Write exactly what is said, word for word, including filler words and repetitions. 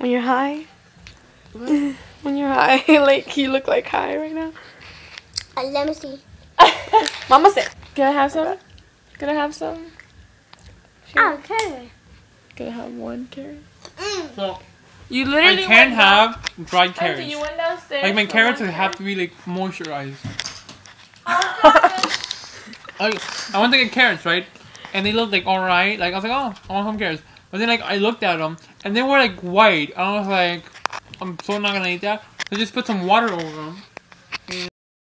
When you're high? What? When you're high, like you look like high right now. Uh, let me see. Mama said, "Can I have some? Can I have some?" Sure. Okay. Can I have one carrot? Mm. So, you literally I can't went have down, dried carrots. you went downstairs Like my carrots one have to be like moisturized. carrot. I I went to get carrots, right? And they looked like alright. Like I was like, oh, I want some carrots. But then like I looked at them and they were like white. I was like, I'm so not gonna eat that. So just put some water over them.